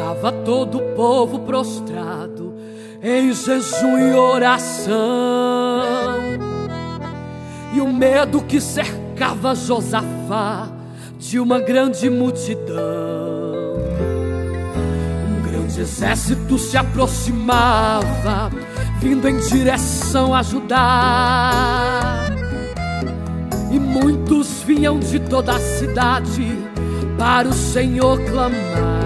Estava todo o povo prostrado em jejum e oração, e o medo que cercava Josafá de uma grande multidão. Um grande exército se aproximava, vindo em direção a Judá, e muitos vinham de toda a cidade para o Senhor clamar.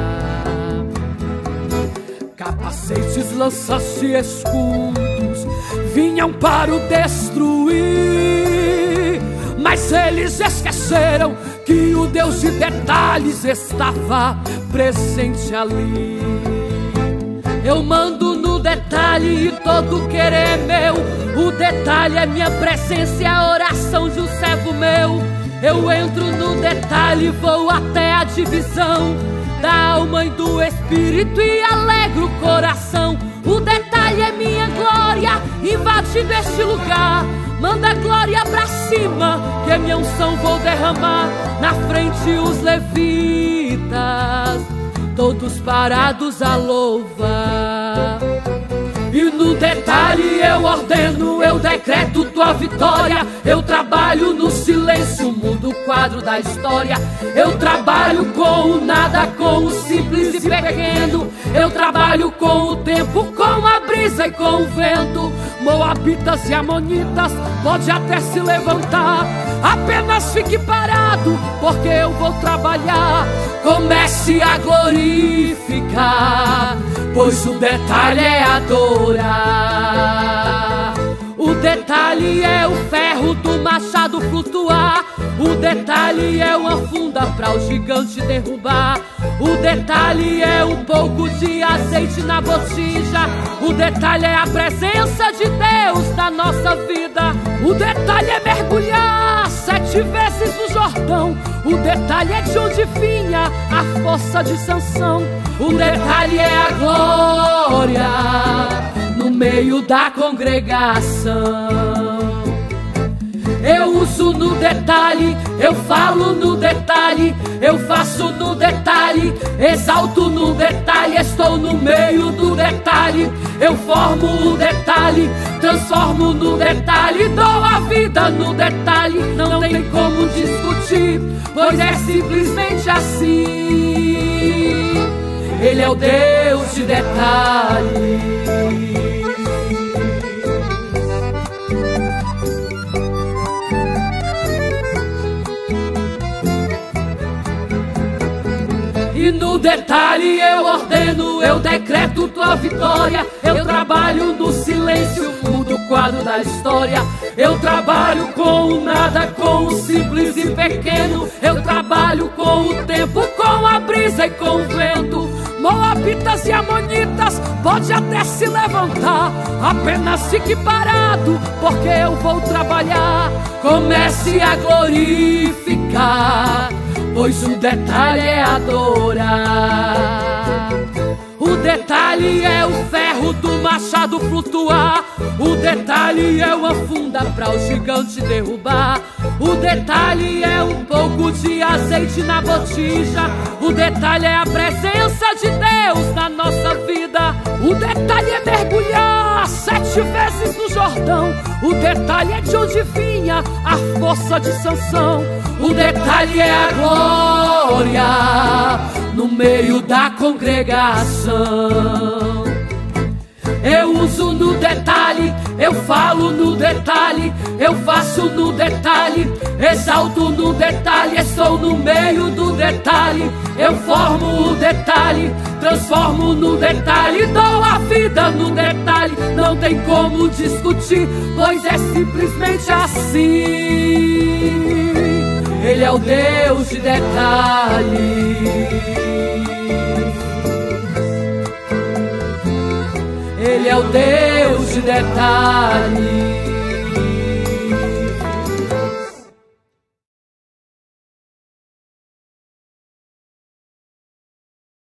Capacetes, lanças e escudos vinham para o destruir, mas eles esqueceram que o Deus de detalhes estava presente ali. Eu mando no detalhe e todo querer é meu. O detalhe é minha presença e a oração de um servo meu. Eu entro no detalhe, vou até a divisão da alma e do espírito e alegro o coração. O detalhe é minha glória invadindo este lugar. Manda glória pra cima, que a minha unção vou derramar. Na frente os levitas, todos parados a louvar. E no detalhe eu ordeno, eu decreto tua vitória. Eu trabalho no silêncio, mudo o quadro da história. Eu trabalho com o nada, com o simples e pequeno. Eu trabalho com o tempo, com a brisa e com o vento. Moabitas e amonitas, pode até se levantar. Apenas fique parado, porque eu vou trabalhar. Comece a glorificar, pois o detalhe é adorar. O detalhe é o ferro do machado flutuar. O detalhe é uma funda para o gigante derrubar. O detalhe é um pouco de azeite na botija. O detalhe é a presença de Deus na nossa vida. O detalhe é mergulhar 7 vezes no Jordão. O detalhe é de onde vinha a força de Sansão. O detalhe é a glória no meio da congregação. Eu uso no detalhe, eu falo no detalhe, eu faço no detalhe, exalto no detalhe, estou no meio do detalhe. Eu formo o detalhe, transformo no detalhe, dou a vida no detalhe. Não tem como discutir, pois é simplesmente assim. Ele é o Deus de detalhe. E no detalhe eu ordeno, eu decreto tua vitória. Eu trabalho no silêncio, mudo o quadro da história. Eu trabalho com o nada, com o simples e pequeno. Eu trabalho com o tempo, com a brisa e com o vento. Moabitas e amonitas, pode até se levantar. Apenas fique parado, porque eu vou trabalhar. Comece a glorificar, pois o detalhe é adorar. O detalhe é o ferro do machado flutuar. O detalhe é uma funda para o gigante derrubar. O detalhe é um pouco de azeite na botija. O detalhe é a presença de Deus na nossa vida. O detalhe é mergulhar 7 vezes no Jordão. O detalhe é de onde vinha a força de Sansão. O detalhe é a glória no meio da congregação. Eu uso no detalhe, eu falo no detalhe, eu faço no detalhe, exalto no detalhe, estou no meio do detalhe. Eu formo o detalhe, transformo no detalhe, dou a vida no detalhe. Não tem como discutir, pois é simplesmente assim. Ele é o Deus de detalhe. Ele é o Deus de detalhe.